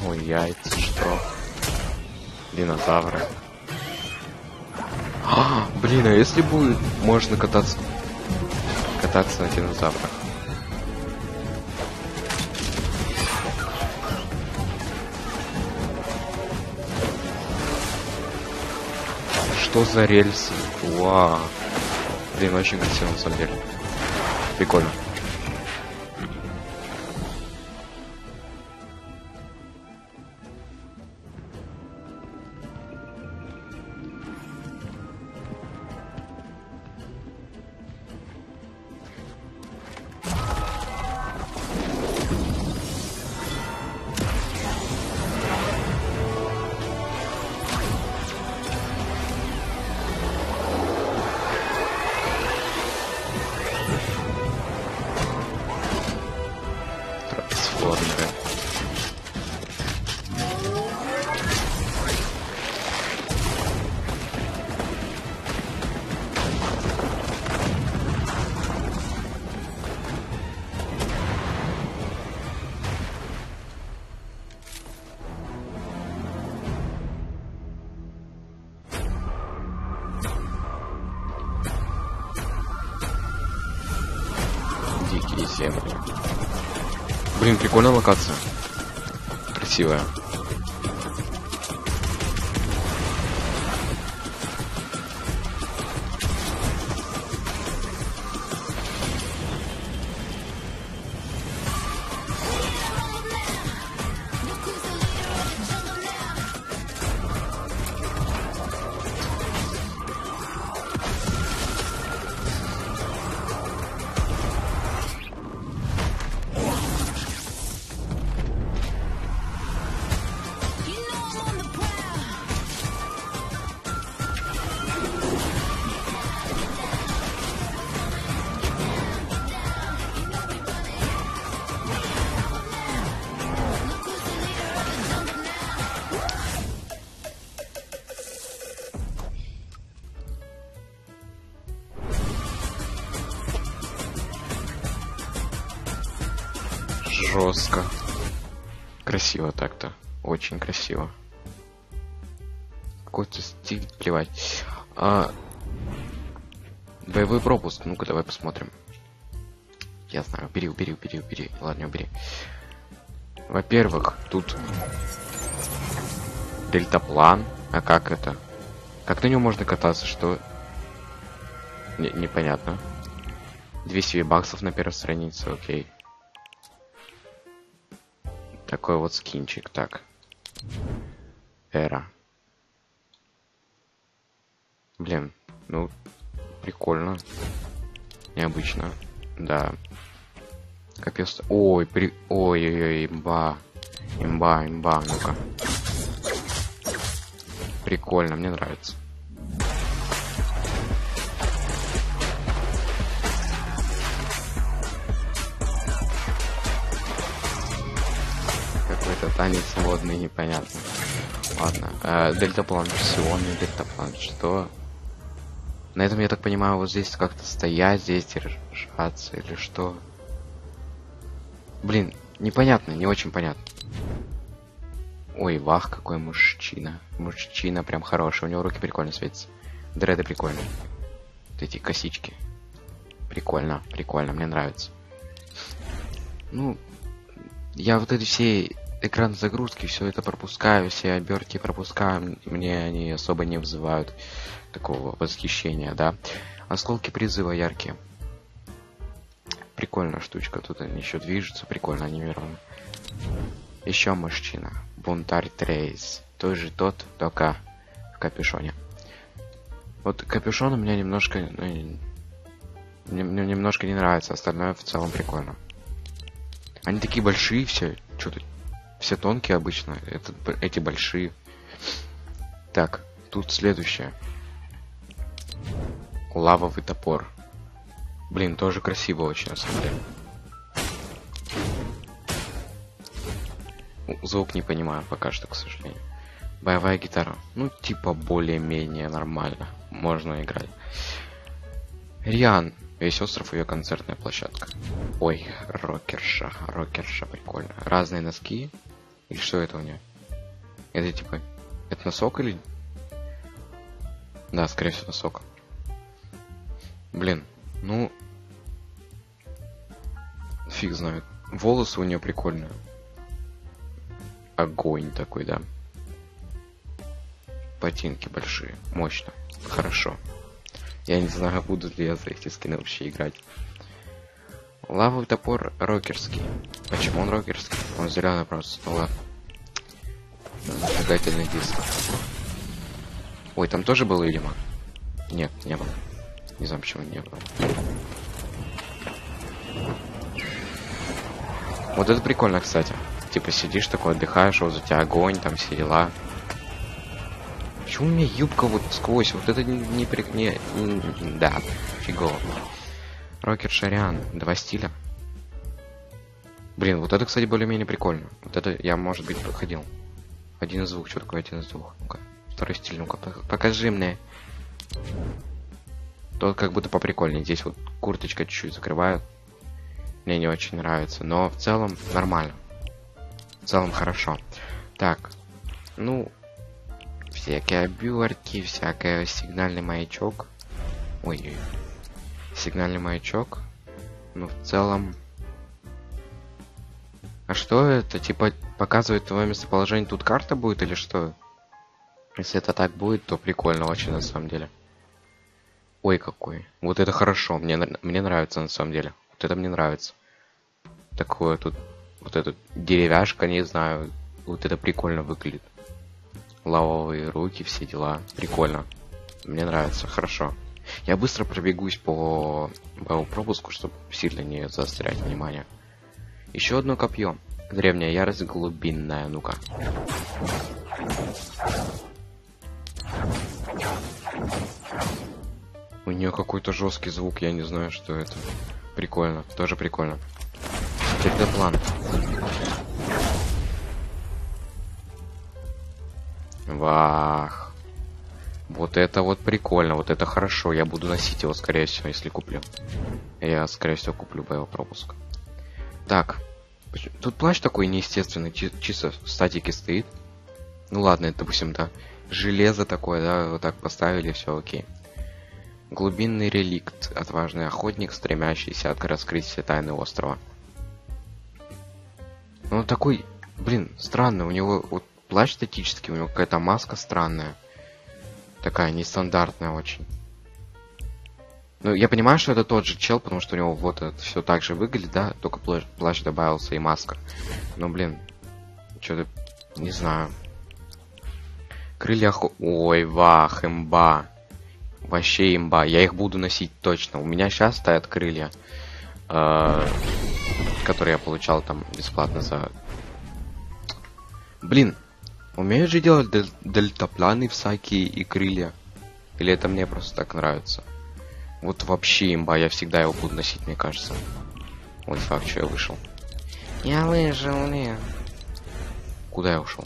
Ой, яйца, что? Динозавры. Блин, а если будет можно кататься на динозаврах? Что за рельсы? Вау. Блин, очень красиво на самом деле. Прикольно. Трансформеры. Дикие земли. Блин, прикольная локация. Красивая. Жестко. Красиво так-то. Очень красиво. Какой-то стиль, плевать. Боевой пропуск. Ну-ка, давай посмотрим. Я знаю. Убери. Ладно, убери. Во-первых, тут дельтаплан. А как это? Как на нем можно кататься? Что? Непонятно. 200 баксов на первой странице. Окей. Такой вот скинчик, так. Эра. Блин, ну, прикольно. Необычно. Да. Капец. Ой, ой, имба. Имба, ну-ка. Прикольно, мне нравится. Танец водный, непонятно. Ладно. Дельтаплан, псионный дельтаплан. Что? На этом, я так понимаю, вот здесь как-то стоять, здесь держаться или что? Блин, непонятно, не очень понятно. Ой, вах, какой мужчина. Мужчина прям хороший, у него руки прикольно светятся. Дреды прикольные. Вот эти косички. Прикольно, мне нравится. Ну, я вот эти все экран загрузки, все это пропускаю, все обертки пропускаю, мне они особо не вызывают такого восхищения, да. Осколки призыва яркие. Прикольная штучка, тут они еще движутся, прикольно анимированы. Еще мужчина. Бунтарь Трейс. Той же тот, только в капюшоне. Вот капюшон у меня немножко... мне немножко не нравится, остальное в целом прикольно. Они такие большие все, что-то... Все тонкие обычно, эти большие. Так, тут следующее. Лавовый топор. Блин, тоже красиво очень, на самом деле. Звук не понимаю пока что, к сожалению. Боевая гитара. Ну, типа, более-менее нормально. Можно играть. Риан. Весь остров, ее концертная площадка. Ой, рокерша. Рокерша, прикольно. Разные носки. Или что это у нее? Это типа... Это носок или... Да, скорее всего, носок. Блин, ну... Фиг знает. Волосы у нее прикольные. Огонь такой, да. Ботинки большие. Мощно. Хорошо. Я не знаю, буду ли я за эти скины вообще играть. Лавовый топор рокерский. Почему он рокерский? Он зеленый просто. Ну ладно. Зажигательный диск. Ой, там тоже был, видимо? Нет, не было. Не знаю, почему не было. Вот это прикольно, кстати. Типа сидишь такой, отдыхаешь, вот за тебя огонь, там все дела. Почему у меня юбка вот сквозь? Вот это да, фигово. Рокер Шариан, 2 стиля. Блин, вот это, кстати, более-менее прикольно. Вот это я, может быть, проходил. Один из двух, что такое один из двух? Ну-ка, второй стиль, ну-ка, покажи мне. Тот как будто поприкольнее. Здесь вот курточка чуть-чуть закрывает. Мне не очень нравится, но в целом нормально. В целом хорошо. Так, ну, всякие обертки, всякое сигнальный маячок. Ой, сигнальный маячок. Ну, в целом... А что это? Типа показывает твое местоположение, тут карта будет или что? Если это так будет, то прикольно очень на самом деле. Ой, какой. Вот это хорошо. Мне нравится на самом деле. Вот это мне нравится. Такое тут... Вот эта деревяшка, не знаю. Вот это прикольно выглядит. Лавовые руки, все дела. Прикольно. Мне нравится. Хорошо. Я быстро пробегусь по пропуску, чтобы сильно не заострять внимание. Еще одно копье. Древняя ярость глубинная. Ну-ка. У нее какой-то жесткий звук, я не знаю, что это. Прикольно, тоже прикольно. План. Вах. Вот это вот прикольно, вот это хорошо. Я буду носить его, скорее всего, если куплю. Я, скорее всего, куплю боепропуск. Так. Тут плащ такой неестественный, чисто в статике стоит. Ну ладно, это, допустим, да. Железо такое, да, вот так поставили, все окей. Глубинный реликт. Отважный охотник, стремящийся раскрыть все тайны острова. Ну, он такой, блин, странный. У него вот плащ статический, у него какая-то маска странная. Такая, нестандартная очень. Ну, я понимаю, что это тот же чел, потому что у него вот это все так же выглядит, да? Только плащ добавился и маска. Но, блин, что-то, не знаю. Крылья Ой, вах, имба. Вообще имба. Я их буду носить точно. У меня сейчас стоят крылья, которые я получал там бесплатно за... Блин, умеют же делать дельтапланы всякие и крылья? Или это мне просто так нравится? Вот вообще имба, я всегда его буду носить, мне кажется. Ой, факт, что я вышел. Я выжил, не. Куда я ушел?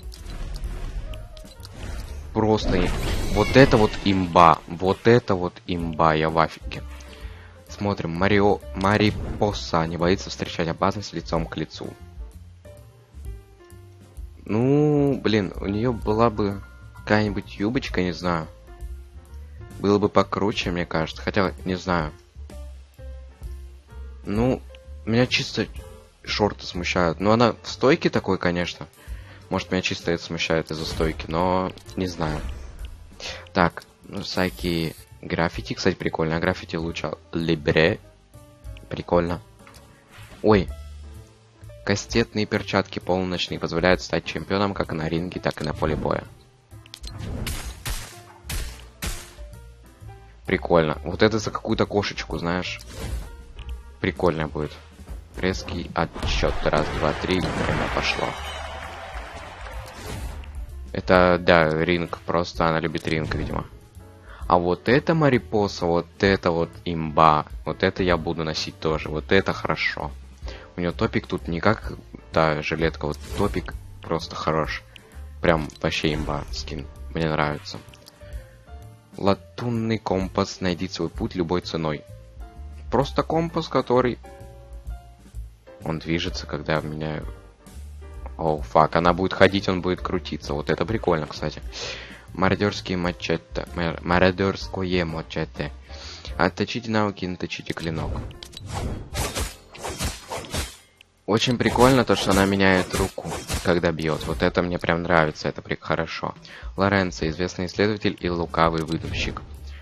Просто... Вот это вот имба. Вот это вот имба, я в афиге. Смотрим, Марипоса не боится встречать опасность лицом к лицу. Ну, блин, у нее была бы какая-нибудь юбочка, не знаю. Было бы покруче, мне кажется. Хотя, не знаю. Ну, меня чисто шорты смущают. Ну, она в стойке такой, конечно. Может, меня чисто это смущает из-за стойки, но не знаю. Так, ну, всякие граффити, кстати, прикольно. Граффити лучше Либре. Прикольно. Ой. Кастетные перчатки полуночные позволяют стать чемпионом как на ринге, так и на поле боя. Прикольно. Вот это за какую-то кошечку, знаешь. Прикольно будет. Резкий отсчет. Раз, два, три. Время пошло. Это, да, ринг. Просто она любит ринг, видимо. А вот это Марипоса, вот это вот имба. Вот это я буду носить тоже. Вот это хорошо. У нее топик тут не как та жилетка. Вот топик просто хорош. Прям вообще имба скин. Мне нравится. Латунный компас. Найди свой путь любой ценой. Просто компас, который... Он движется, когда я меняю... О, фак, она будет ходить, он будет крутиться. Вот это прикольно, кстати. Мародерские мачете. Мародерское мачете. Отточите навыки, наточите клинок. Очень прикольно то, что она меняет руку, когда бьет. Вот это мне прям нравится, это хорошо. Лоренцо, известный исследователь и лукавый выдумщик.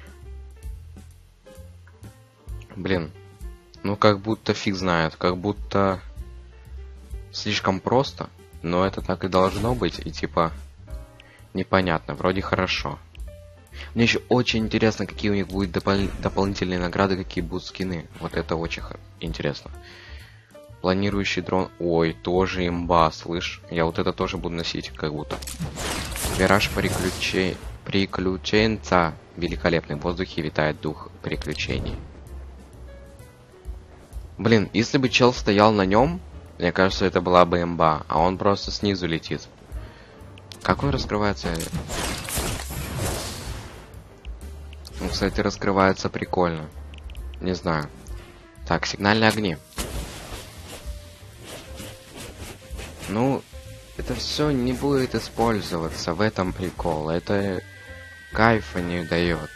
Блин, ну как будто фиг знает, как будто слишком просто, но это так и должно быть, и типа непонятно, вроде хорошо. Мне еще очень интересно, какие у них будут дополнительные награды, какие будут скины. Вот это очень интересно. Планирующий дрон. Ой, тоже имба, слышь. Я вот это тоже буду носить, как будто. Вираж приключенца. Великолепный. В воздухе витает дух приключений. Блин, если бы чел стоял на нем, мне кажется, это была бы имба. А он просто снизу летит. Как он раскрывается? Ну, кстати, раскрывается прикольно. Не знаю. Так, сигнальные огни. Ну, это все не будет использоваться, в этом прикол. Это кайфа не дает.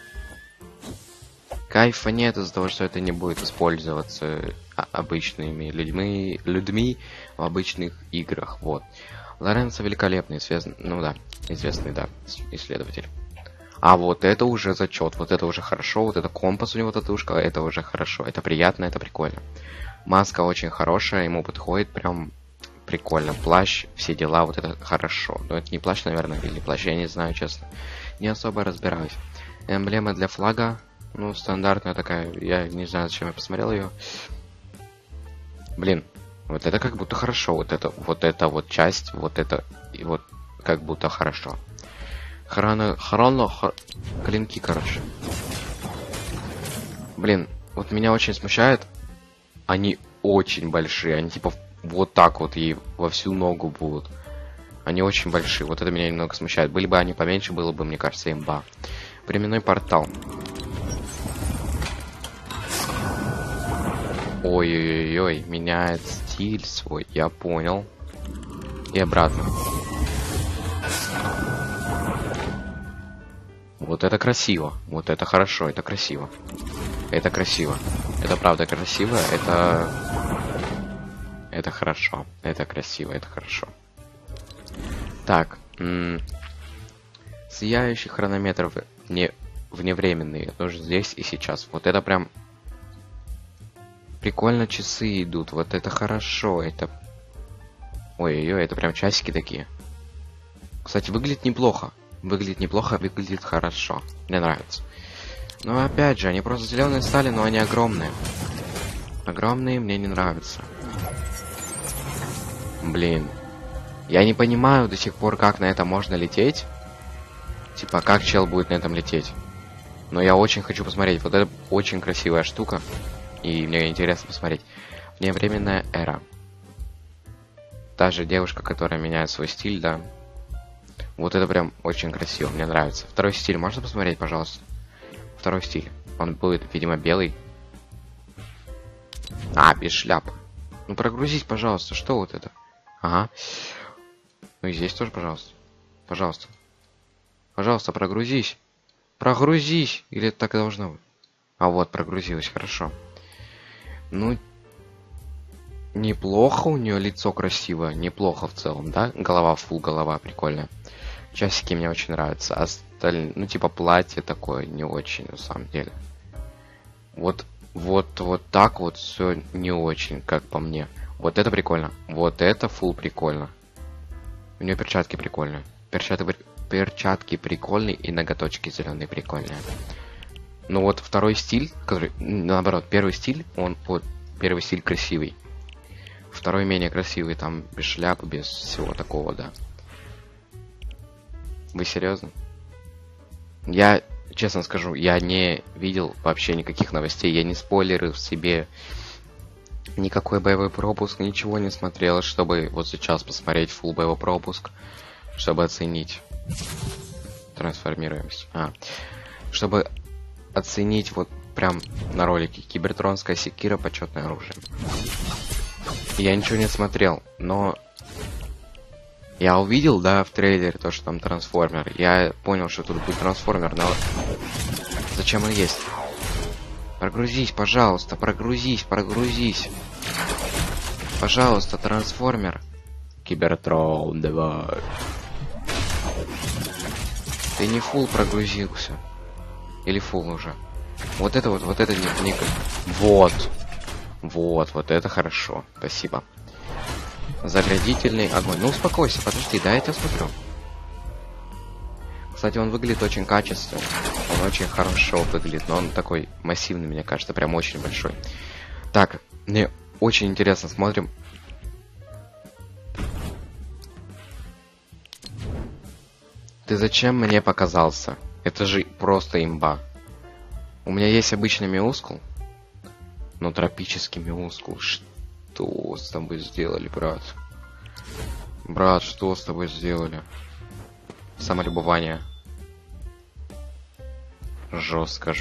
Кайфа нет из-за того, что это не будет использоваться обычными людьми в обычных играх. Вот. Лоренцо великолепный, известный, да, исследователь. А вот это уже зачет, вот это уже хорошо, вот это компас у него татушка, это уже хорошо, это приятно, это прикольно. Маска очень хорошая, ему подходит прям прикольно. Плащ, все дела, вот это хорошо. Но это не плащ, наверное, или плащ, я не знаю, честно. Не особо разбираюсь. Эмблема для флага, ну, стандартная такая, я не знаю, зачем я посмотрел ее. Блин, вот это как будто хорошо, вот эта вот часть, вот это, и вот как будто хорошо. Клинки, короче. Блин, вот меня очень смущает. Они очень большие. Они типа вот так вот ей во всю ногу будут. Они очень большие. Вот это меня немного смущает. Были бы они поменьше, было бы, мне кажется, имба. Временной портал. Ой-ой-ой, меняет стиль свой. Я понял. И обратно. Вот это красиво. Вот это хорошо, это красиво. Это красиво. Это правда красиво. Это хорошо. Это красиво, это хорошо. Так. Сияющий хронометр вневременные. Тоже здесь и сейчас. Вот это прям... Прикольно часы идут. Вот это хорошо. Это... Ой-ой-ой, это прям часики такие. Кстати, выглядит неплохо. Выглядит неплохо, выглядит хорошо. Мне нравится. Но опять же, они просто зеленые стали, но они огромные. Огромные мне не нравятся. Блин. Я не понимаю до сих пор, как на это можно лететь. Типа, как чел будет на этом лететь. Но я очень хочу посмотреть. Вот это очень красивая штука. И мне интересно посмотреть. Вневременная эра. Та же девушка, которая меняет свой стиль, да. Вот это прям очень красиво, мне нравится. Второй стиль можно посмотреть, пожалуйста? Второй стиль. Он будет, видимо, белый. А, без шляп. Ну, прогрузись, пожалуйста. Что вот это? Ага. Ну и здесь тоже, пожалуйста. Пожалуйста. Пожалуйста, прогрузись. Прогрузись! Или это так и должно быть? А вот, прогрузилась, хорошо. Ну, неплохо, у нее лицо красивое. Неплохо в целом, да? Голова, фул голова, прикольная. Часики мне очень нравятся. Остальные, ну, типа, платье такое не очень, на самом деле. Вот так вот все не очень, как по мне. Вот это прикольно. Вот это фул прикольно. У нее перчатки прикольные. Перчатки прикольные и ноготочки зеленые прикольные. Ну вот второй стиль, который, наоборот, первый стиль, он вот, первый стиль красивый. Второй менее красивый, там без шляпы, без всего такого, да. Вы серьезно? Я, честно скажу, я не видел вообще никаких новостей, я не спойлерил себе никакой боевой пропуск, ничего не смотрел, чтобы вот сейчас посмотреть фулл боевой пропуск, чтобы оценить. Трансформируемся. Чтобы оценить вот прям на ролике кибертронская секира, почетное оружие. Я ничего не смотрел, но Я увидел, да, в трейлере то, что там трансформер. Я понял, что тут будет трансформер, но... Зачем он есть? Прогрузись, пожалуйста, прогрузись. Пожалуйста, трансформер. Кибертрон, давай. Ты не фул прогрузился. Или фул уже. Вот это не... Вот это хорошо. Спасибо. Заградительный огонь. Ну успокойся, подожди, да, я тебя смотрю. Кстати, он выглядит очень качественно. Он очень хорошо выглядит, но он такой массивный, мне кажется, прям очень большой. Так, мне очень интересно, смотрим. Ты зачем мне показался? Это же просто имба. У меня есть обычный миускул, но тропический миускул. Что с тобой сделали, брат? Брат, что с тобой сделали? Самолюбование. Жестко.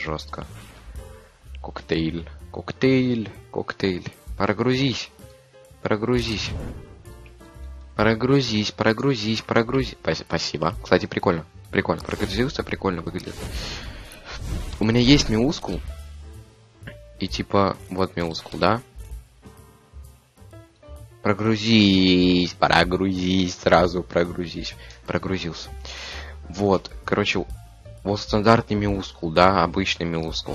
Коктейль. Прогрузись. Спасибо. Кстати, прикольно. Прогрузился, прикольно выглядит. У меня есть миускул. И типа, вот миускул, да? Прогрузись, сразу прогрузись. Прогрузился. Вот, короче, вот стандартный миускул, да, обычный миускул.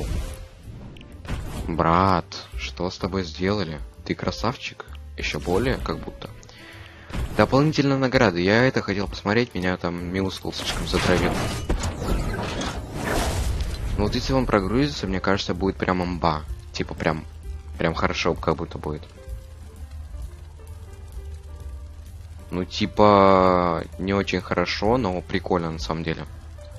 Брат, что с тобой сделали? Ты красавчик? Еще более, как будто. Дополнительная награда. Я это хотел посмотреть, меня там миускул слишком затравил. Ну вот если он прогрузится, мне кажется, будет прям имба. Типа прям хорошо, как будто будет. Ну, типа, не очень хорошо, но прикольно на самом деле.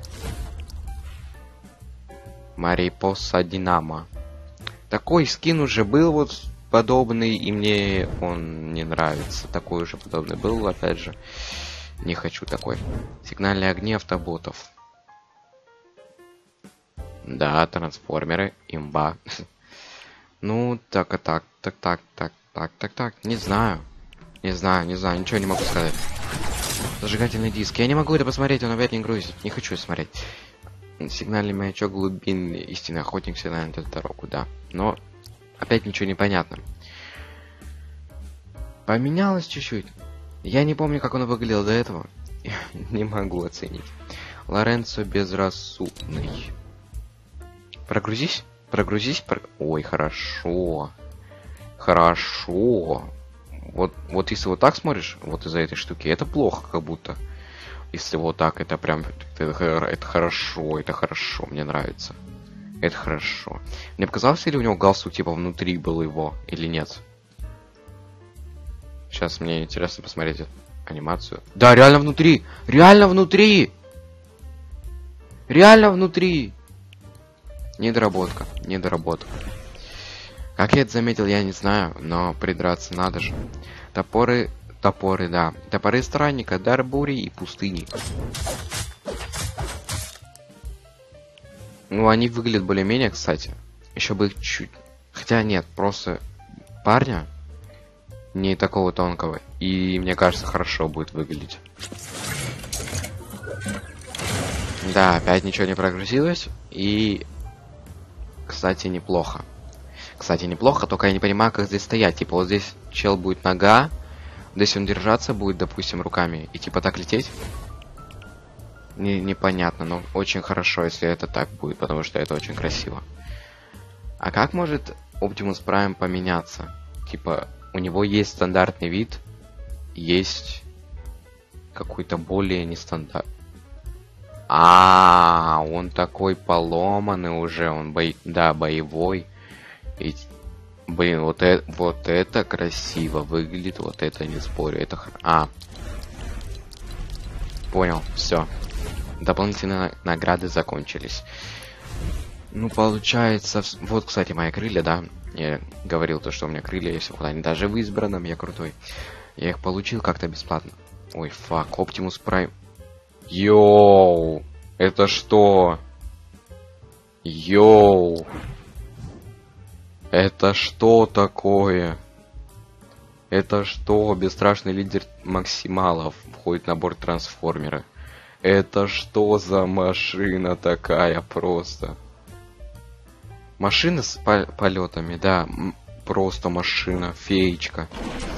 Марипоса Динамо. Такой скин уже был вот подобный, и мне он не нравится. Такой уже подобный был, опять же. Не хочу такой. Сигнальные огни автоботов. Да, трансформеры, имба. Ну, так. Не знаю, ничего не могу сказать. Зажигательный диск. Я не могу это посмотреть, он опять не грузит. Не хочу смотреть. Сигнальный маячок глубинный. Истинный охотник всегда на эту дорогу, да. Но опять ничего не понятно. Поменялось чуть-чуть. Я не помню, как он выглядел до этого. Не могу оценить. Лоренцо безрассудный. Прогрузись. Ой, хорошо. Вот если вот так смотришь, вот из-за этой штуки, это плохо как будто. Если вот так, это прям... Это хорошо, мне нравится. Это хорошо. Мне показалось, или у него галстук типа внутри был его, или нет? Сейчас мне интересно посмотреть анимацию. Да, реально внутри! Недоработка. Как я это заметил, я не знаю, но придраться надо же. Топоры, да. Топоры странника, дар бури и пустыни. Ну, они выглядят более-менее, кстати. Еще бы их чуть... Хотя нет, просто парня не такого тонкого. И мне кажется, хорошо будет выглядеть. Да, опять ничего не прогрузилось. И... Кстати, неплохо, только я не понимаю, как здесь стоять. Типа, вот здесь чел будет нога, здесь он держаться будет, допустим, руками, и типа так лететь. Непонятно, но очень хорошо, если это так будет, потому что это очень красиво. А как может Optimus Prime поменяться? Типа, у него есть стандартный вид, есть какой-то более нестандартный. Он такой поломанный уже, он боевой. И, блин, вот это красиво выглядит, вот это не спорю, это понял, все. Дополнительные награды закончились. Ну, получается, вот, кстати, мои крылья, да. Я говорил то, что у меня крылья есть, они даже в избранном, я крутой. Я их получил как-то бесплатно. Ой, фак, Optimus Prime. Йоу! Это что? Йоу! Это что такое? Это что? Бесстрашный лидер Максималов входит на борт трансформера. Это что за машина такая просто? Машина с полетами, да. Просто машина, феечка.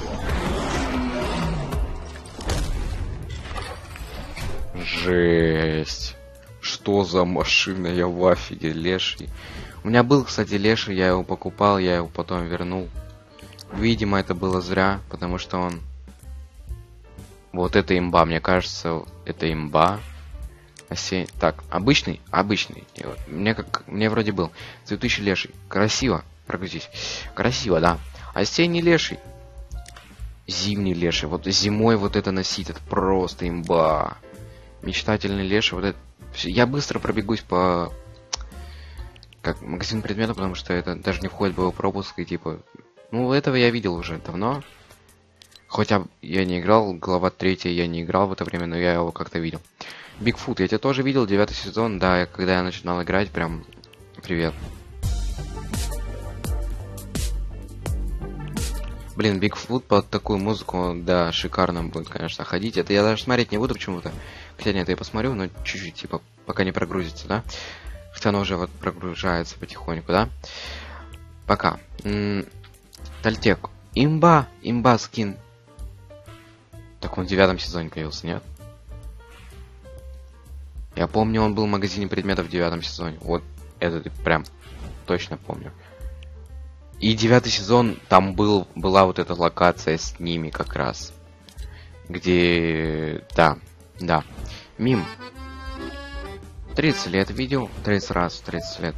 Жесть. Что за машина? Я в афиге, леший. У меня был, кстати, леший, я его покупал, я его потом вернул. Видимо, это было зря, потому что он... Вот это имба, мне кажется, это имба. Так, обычный? Обычный. Мне вроде был. Цветущий леший. Красиво. Прогрузись. Красиво, да. Осенний леший. Зимний леший. Вот зимой вот это носить, это просто имба. Мечтательный леший. Вот это... Я быстро пробегусь по... Как магазин предметов, потому что это даже не входит в его пропуск и типа... Ну, этого я видел уже давно. Хотя я не играл, глава 3 я не играл в это время, но я его как-то видел. Бигфут, я тебя тоже видел, 9 сезон, да, когда я начинал играть, прям... Привет. Блин, Бигфут под такую музыку, да, шикарно будет, конечно, ходить. Это я даже смотреть не буду почему-то. Хотя нет, я посмотрю, но чуть-чуть, типа, пока не прогрузится, да? Хотя оно уже вот прогружается потихоньку, да? Пока. Тальтек. Имба скин. Так он в 9 сезоне появился, нет? Я помню, он был в магазине предметов в 9 сезоне. Вот это прям точно помню. И 9 сезон, там была вот эта локация с ними как раз. Где... Да. Мим. 30 лет видел. 30 раз, 30 лет.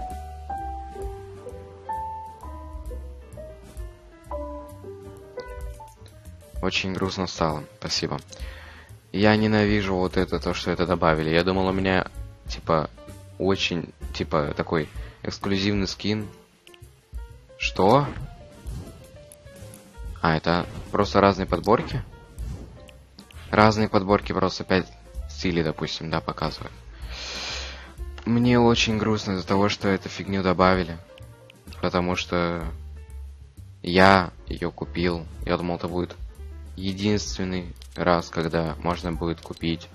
Очень грустно стало. Спасибо. Я ненавижу вот это, то, что это добавили. Я думал, у меня, типа, очень, типа, такой эксклюзивный скин. Что? А, это просто разные подборки? Разные подборки просто 5 стилей, допустим, да, показывают. Мне очень грустно из-за того, что эту фигню добавили. Потому что я ее купил. Я думал, это будет единственный раз, когда можно будет купить.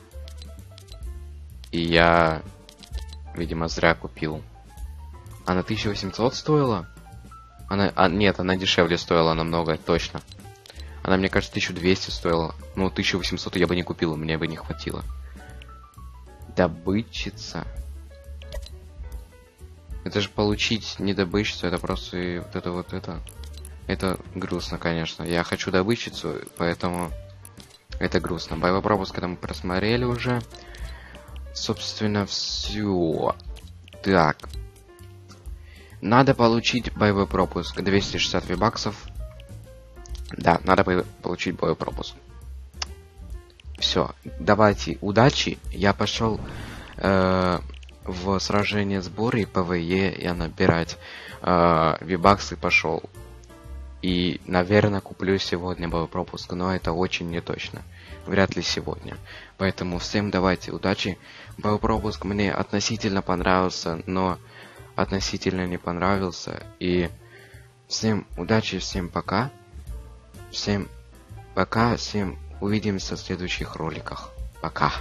И я, видимо, зря купил. Она 1800 стоила? Нет, она дешевле стоила намного, точно. Она, мне кажется, 1200 стоила. Ну, 1800 я бы не купил, мне бы не хватило. Добытчица. Это же получить не добытчицу, это просто вот это. Это грустно, конечно. Я хочу добытчицу, поэтому это грустно. Боевой пропуск это мы просмотрели уже. Собственно, все. Так. Надо получить боевой пропуск. 260 вибаксов. Да, надо получить боевой пропуск. Все. Давайте, удачи. Я пошел в сражение сборы и ПВЕ. Я набирать вибаксы пошел. И, наверное, куплю сегодня боевой пропуск, но это очень не точно. Вряд ли сегодня. Поэтому всем давайте удачи. Боевой пропуск мне относительно понравился, но относительно не понравился. И всем удачи, всем пока. Всем пока, всем увидимся в следующих роликах. Пока.